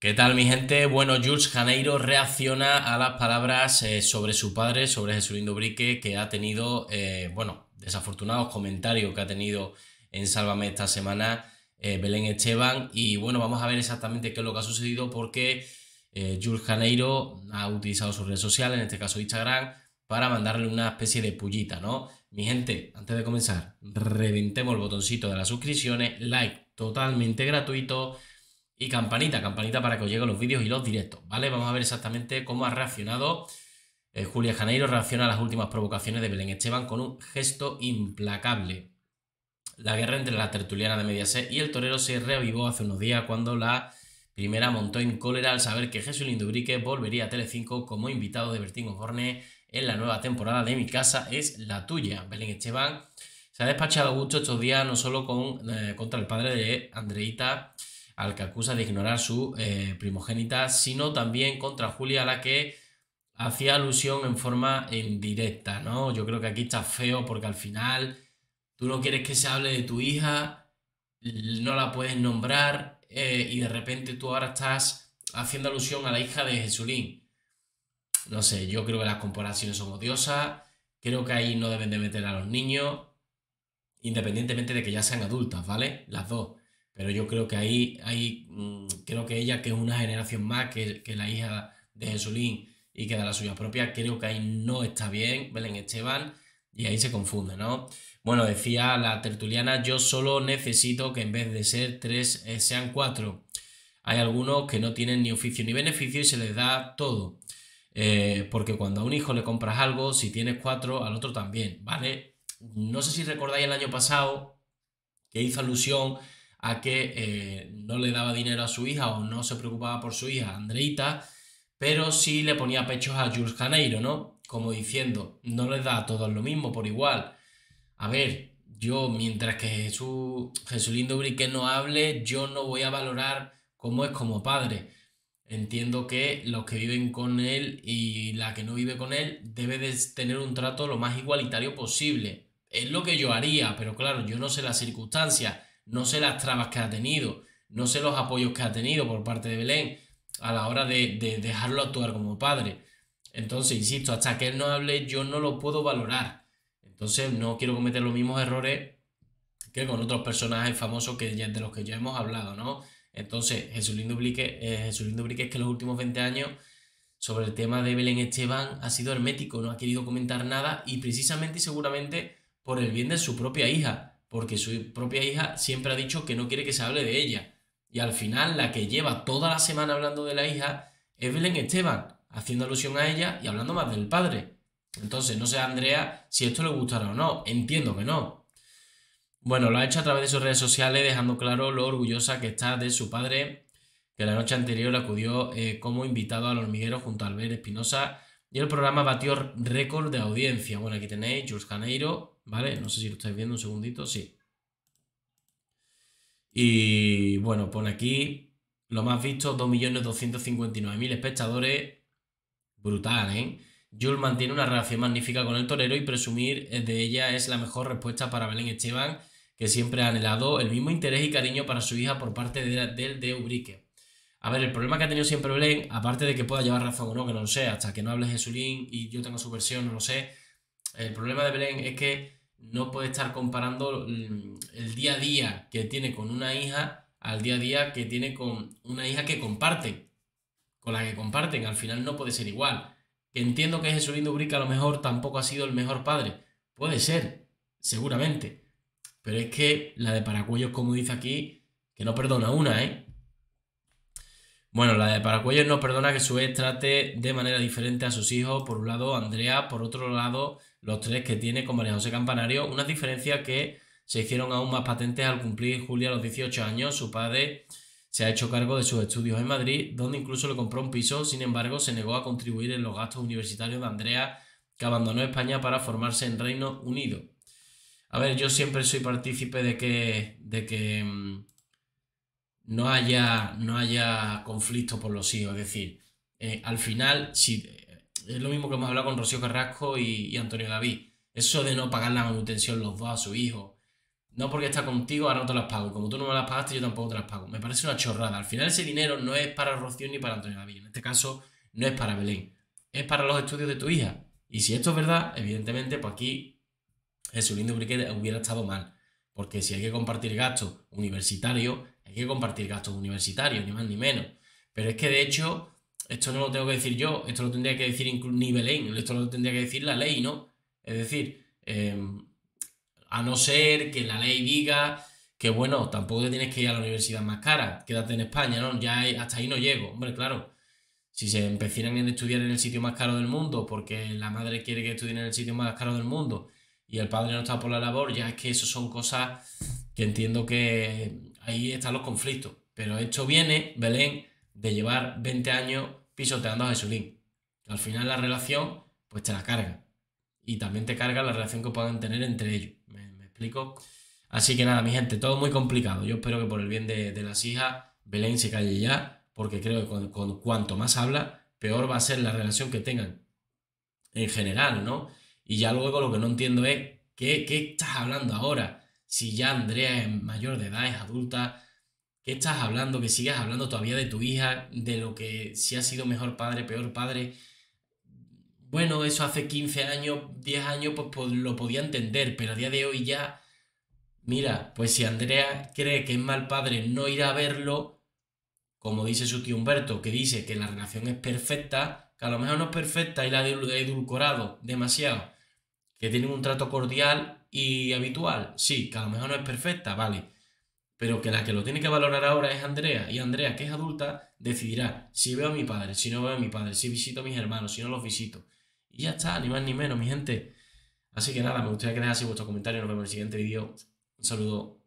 ¿Qué tal, mi gente? Bueno, Jules Janeiro reacciona a las palabras sobre su padre, sobre Jesulín Dubrique, que ha tenido, desafortunados comentarios que ha tenido en Sálvame esta semana Belén Esteban. Y bueno, vamos a ver exactamente qué es lo que ha sucedido porque Jules Janeiro ha utilizado sus redes sociales, en este caso Instagram, para mandarle una especie de pullita, ¿no? Mi gente, antes de comenzar, reventemos el botoncito de las suscripciones, like totalmente gratuito y campanita para que os lleguen los vídeos y los directos, ¿vale? Vamos a ver exactamente cómo ha reaccionado Julia Janeiro. Reacciona a las últimas provocaciones de Belén Esteban con un gesto implacable. La guerra entre la tertuliana de Mediaset y el torero se reavivó hace unos días cuando la primera montó en cólera al saber que Jesulín Dubrique volvería a Telecinco como invitado de Bertín Osborne en la nueva temporada de Mi Casa es la Tuya. Belén Esteban se ha despachado a gusto estos días no solo contra el padre de Andreita, al que acusa de ignorar su primogénita, sino también contra Julia, a la que hacía alusión en forma indirecta, ¿no? Yo creo que aquí está feo porque al final tú no quieres que se hable de tu hija, no la puedes nombrar y de repente tú ahora estás haciendo alusión a la hija de Jesulín. No sé, yo creo que las comparaciones son odiosas, creo que ahí no deben de meter a los niños, independientemente de que ya sean adultas, ¿vale? Las dos. Pero yo creo que creo que ella, que es una generación más que la hija de Jesulín y que da la suya propia, creo que ahí no está bien, Belén Esteban, y ahí se confunde, ¿no? Bueno, decía la tertuliana, yo solo necesito que en vez de ser tres, sean cuatro. Hay algunos que no tienen ni oficio ni beneficio y se les da todo. Porque cuando a un hijo le compras algo, si tienes cuatro, al otro también, ¿vale? No sé si recordáis el año pasado que hizo alusión a que no le daba dinero a su hija o no se preocupaba por su hija, Andreita, pero sí le ponía pechos a Jules Janeiro, ¿no? Como diciendo, no les da a todos lo mismo por igual. A ver, yo mientras que Jesulín Dubrique no hable, yo no voy a valorar cómo es como padre. Entiendo que los que viven con él y la que no vive con él debe de tener un trato lo más igualitario posible. Es lo que yo haría, pero claro, yo no sé las circunstancias, no sé las trabas que ha tenido, no sé los apoyos que ha tenido por parte de Belén a la hora de dejarlo actuar como padre. Entonces, insisto, hasta que él no hable, yo no lo puedo valorar. Entonces, no quiero cometer los mismos errores que con otros personajes famosos de los que ya hemos hablado, ¿no? Entonces, Jesulín Dubrique es que en los últimos 20 años sobre el tema de Belén Esteban ha sido hermético, no ha querido comentar nada y precisamente y seguramente por el bien de su propia hija, porque su propia hija siempre ha dicho que no quiere que se hable de ella. Y al final la que lleva toda la semana hablando de la hija es Belén Esteban, haciendo alusión a ella y hablando más del padre. Entonces, no sé a Andrea si esto le gustará o no, entiendo que no. Bueno, lo ha hecho a través de sus redes sociales, dejando claro lo orgullosa que está de su padre, que la noche anterior acudió como invitado al hormiguero junto a Albert Espinosa y el programa batió récord de audiencia. Bueno, aquí tenéis Jules Janeiro, ¿vale? No sé si lo estáis viendo un segundito, sí. Y bueno, pone aquí lo más visto, 2.259.000 espectadores. Brutal, ¿eh? Jules mantiene una relación magnífica con el torero y presumir de ella es la mejor respuesta para Belén Esteban, que siempre ha anhelado el mismo interés y cariño para su hija por parte de Ubrique. A ver, el problema que ha tenido siempre Belén, aparte de que pueda llevar razón o no, que no lo sé, hasta que no hable Jesulín y yo tengo su versión, no lo sé, el problema de Belén es que no puede estar comparando el día a día que tiene con una hija al día a día que tiene con una hija que comparte, con la que comparten, al final no puede ser igual. Que entiendo que Jesulín Dubrique a lo mejor tampoco ha sido el mejor padre, puede ser, seguramente, pero es que la de Paracuellos, como dice aquí, que no perdona una, ¿eh? Bueno, la de Paracuellos no perdona que su ex trate de manera diferente a sus hijos. Por un lado, Andrea, por otro lado, los tres que tiene con María José Campanario. Unas diferencias que se hicieron aún más patentes al cumplir Julia los 18 años. Su padre se ha hecho cargo de sus estudios en Madrid, donde incluso le compró un piso. Sin embargo, se negó a contribuir en los gastos universitarios de Andrea, que abandonó España para formarse en Reino Unido. A ver, yo siempre soy partícipe de que no haya conflicto por los hijos. Es decir, al final, si, es lo mismo que hemos hablado con Rocío Carrasco y Antonio David. Eso de no pagar la manutención los dos a su hijo, no porque está contigo, ahora no te las pago. Y como tú no me las pagaste, yo tampoco te las pago. Me parece una chorrada. Al final ese dinero no es para Rocío ni para Antonio David. En este caso no es para Belén. Es para los estudios de tu hija. Y si esto es verdad, evidentemente, pues aquí Jesulín de Ubrique hubiera estado mal. Porque si hay que compartir gastos universitarios, hay que compartir gastos universitarios, ni más ni menos. Pero es que de hecho, esto no lo tengo que decir yo, esto lo tendría que decir ni Belén, esto lo tendría que decir la ley, ¿no? Es decir, a no ser que la ley diga que, bueno, tampoco te tienes que ir a la universidad más cara, quédate en España, ¿no? Ya hasta ahí no llego. Hombre, claro, si se empecinan en estudiar en el sitio más caro del mundo porque la madre quiere que estudien en el sitio más caro del mundo y el padre no está por la labor, ya es que eso son cosas que entiendo que ahí están los conflictos. Pero esto viene, Belén, de llevar 20 años pisoteando a Jesulín. Al final la relación, pues te la carga. Y también te carga la relación que puedan tener entre ellos. ¿Me explico? Así que nada, mi gente, todo muy complicado. Yo espero que por el bien de las hijas, Belén se calle ya, porque creo que con cuanto más habla, peor va a ser la relación que tengan en general, ¿no? Y ya luego lo que no entiendo es, ¿qué estás hablando ahora? Si ya Andrea es mayor de edad, es adulta, ¿qué estás hablando? Que sigas hablando todavía de tu hija, de lo que si ha sido mejor padre, peor padre. Bueno, eso hace 15 años, 10 años, pues lo podía entender, pero a día de hoy ya, mira, pues si Andrea cree que es mal padre no ir a verlo, como dice su tío Humberto, que dice que la relación es perfecta, que a lo mejor no es perfecta y la ha edulcorado demasiado, que tienen un trato cordial y habitual, sí, que a lo mejor no es perfecta, vale, pero que la que lo tiene que valorar ahora es Andrea, y Andrea, que es adulta, decidirá si veo a mi padre, si no veo a mi padre, si visito a mis hermanos, si no los visito. Y ya está, ni más ni menos, mi gente. Así que nada, me gustaría que dejase vuestro comentario, nos vemos en el siguiente vídeo. Un saludo.